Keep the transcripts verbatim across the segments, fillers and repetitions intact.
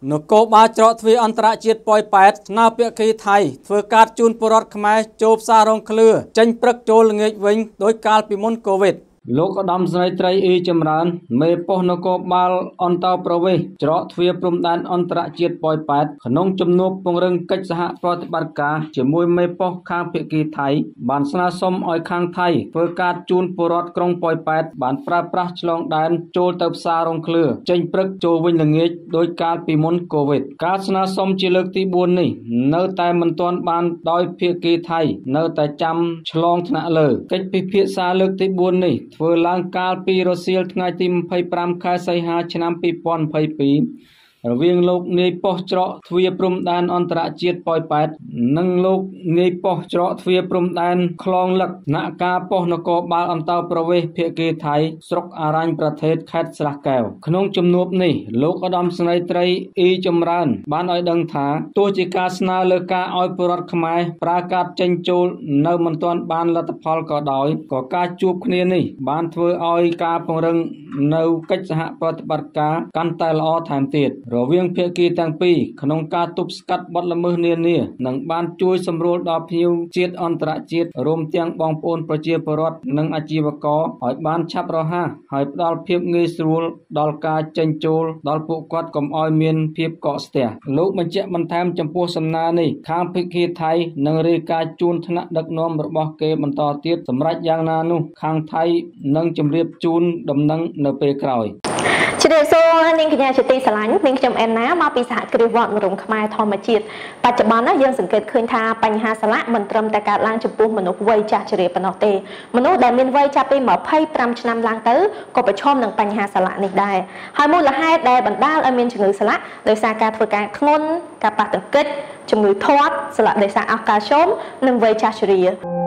นกบาจรทวีอันตรจิตปอยแปดนาเปียกีไทยเฟื่อการจูนปรดขมายโจบซารงเคลือจังปรักโจลเงยวิ่งโดยการปิมนโควิดโลกดำสไนไตรอีจำรานเมปนกบาลอันตาประเวจรทวีปรุมดานอันตรจิตปอยแปดขนมจำนวนปงเริงกิจสหปฏิบัติการจมวยเมปข้างเปียกีไทยบานสนาสมอ้อยข้างไทยเฟื่อการจูนปรดกรงปอยแปดบานปราปราฉลองดานโจลเติบซารงเคลือจังปรักโจวิ่งเงยโดยการปิมนโควิดการสนาสมจิเลิกที่บุญนี่เนื้อแต่มันตอนบานโดยเปียกีไทยเนื้อแต่จำฉลองธนาเลยกิจพิพิธาเลิกที่บุญนี่เฟื่อลังการปีรสิลทงายติมไพปรามคาไซฮาชนำปีปอนไพปีระเวียงโลกในปอจรทวีปรุมดานอันตรจิตปอยแปดนังโลกในปอจรทวีปรุมดานคลองหลักนักการปอนกบาลอันตาประเวเพียกีไทยสรกอารันประเทศแคดสลักแก้วขนมจำนวนนี้โลกอดมสไนไตรอีจำรานบ้านอ้อยดังถาตัวจิกาสนาเลกาอ้อยปรดขมายปรากาศจังโจลในมันตอนบ้านลัตพอลก็ดอยก็การจูบគ្នានេះបានធ្វើឲ្យការពង្រឹងនៅកិច្ចសហប្រតិបត្តិការកាន់តែល្អថែមទៀតរវាងភាគីទាំងពីរក្នុងការទប់ស្កាត់បទល្មើសនានានិងបានជួយសម្រួលដល់ភ្ញៀវជាតិអន្តរជាតិរួមទាំងបងប្អូនប្រជាពលរដ្ឋនិងអាជីវករឲ្យបានឆាប់រហ័សហើយផ្ដល់ភាពងាយស្រួលដល់ការចេញចូលដល់ពួកគាត់កុំឲ្យមានភាពកកស្ទះលោកបញ្ជាក់បន្ថែមចំពោះសំណើនេះខាងភាគីថៃនឹងរាយការណ៍ជូនថ្នាក់ដឹកនាំរបស់គេបន្តទៀតសម្រាប់យ៉ាងណានោះខាងថៃនឹងជម្រាបជូនដំណឹងនៅពេលក្រោយជម្រាបសួរនាងកញ្ញាជាទីស្រឡាញ់នាងខ្ញុំអែនណាមកពីសហគ្រាសវត្តមរំខ្មែរធម្មជាតិបច្ចុប្បន្នយើងសង្កេតឃើញថាបញ្ហាសាឡាក់មិនត្រឹមតែកើតឡើងចំពោះមនុស្សវ័យចាស់ជរាប៉ុណ្ណោះទេមនុស្សដែលមានវ័យចាប់ពីยี่สิบห้าឆ្នាំឡើងទៅក៏ប្រឈមនឹងបញ្ហាសាឡាក់នេះដែរហើយមូលហេតុដែលបណ្ដាលឲ្យមានជំងឺសាឡាក់ដោយសារការធ្វើការធ្ងន់ការប៉ះទង្គិចជំងឺធាត់សាឡាក់ដោយសារអស់កាល់ស្យូមនិងវ័យចាស់ជរា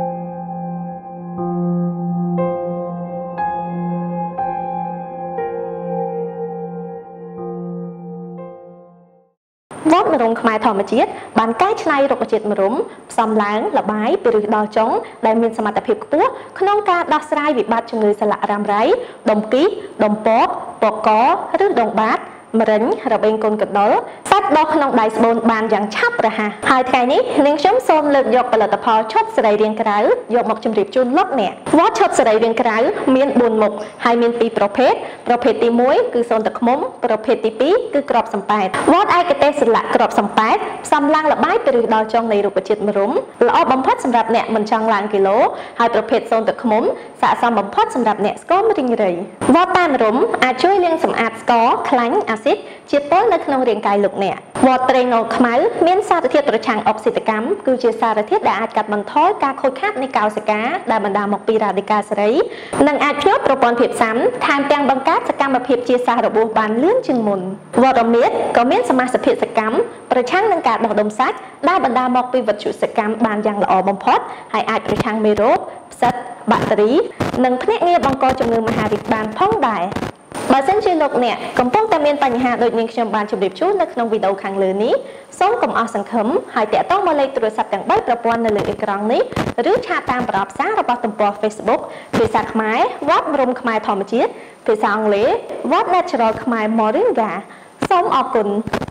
វត្តមរំខ្មែរធម្មជាតិបានកែច្នៃរុក្ខជាតិមរំផ្សំឡើងលបាយពីឫសដល់ចុងដែលមានសមត្ថភាពខ្ពស់ក្នុងការដោះស្រាយវិបត្តិជំងឺសាឡាក់រ៉ាំរ៉ៃដុំគីដុំពកពកកឬដងបាតមរិញរបេងកូនកណ្ដុរសាច់ដុះក្នុងដៃស្បូនបានយ៉ាងឆាប់រហ័សហើយថ្ងៃនេះនាងខ្ញុំសូមលើកយកផលិតផលឈុតសរីរាង្គក្រៅយកមកជម្រាបជូនលោកអ្នកវត្តឈុតសរីរាង្គក្រៅមានបួនមុខហើយមានពីរប្រភេទប្រភេទទីមួយគឺសូនទឹកឃ្មុំប្រភេទទីពីរគឺក្របសំប៉ែតវត្តឯកទេសស្លាក់ក្របសំប៉ែតផ្សំឡើងលបាយពីឫសដល់ចុងនៃរុក្ខជាតិមរុំល្អបំផុតសម្រាប់អ្នកមិនចង់ឡើងគីឡូហើយប្រភេទសូនទឹកឃ្មុំស័ក្តិសមបំផុតសម្រាប់អ្នកស្គមរីងរៃវត្តតាមរុំអាចជួយលាងសម្អាតស្ករខ្លាញ់អាស៊ីតជាពុលនៅក្នុងរាងកាយលោកអ្នកវត្តត្រេងអូលខ្មៅមានសារធាតុប្រឆាំងអុកស៊ីតកម្មគឺជាសារធាតុដែលអាចកាត់បន្ថយការខូចខាតនៃកោសិកាដែលបណ្ដាលមកពីរ៉ាឌីកាល់សេរីនិងអាចភ្ញាក់ប្រព័ន្ធភាពស៊ាំថែមទាំងបង្កើតសកម្មភាពជាសះរបួសបានលឿនជាងមុនវត្តរមៀតក៏មានសមាសភាពសកម្មប្រឆាំងនឹងការដុះដុំសាច់ដែលបណ្ដាលមកពីវត្ថុសកម្មបានយ៉ាងល្អបំផុតហើយអាចប្រឆាំងមេរោគផ្សិតបាក់តេរីនិងភ្នាក់ងារបង្កជំងឺមហារីកបានផងដែរបើសិនជាលោកអ្នកកំពុងតែមានបញ្ហាដូចនាងខ្ញុំបានជម្រាបជូននៅក្នុងវីដេអូខាងលើនេះសូមកុំអស់សង្ឃឹមហើយតាក់ទងមកលេខទូរស័ព្ទទាំងបីប្រព័ន្ធនៅលើអេក្រង់នេះឬឆាតតាមប្រអប់សាររបស់ទំព័រ Facebook ភាសាខ្មែរវត្តមរំខ្មែរធម្មជាតិភាសាអង់គ្លេស What Natural ខ្មែរ Moringa សូមអរគុណ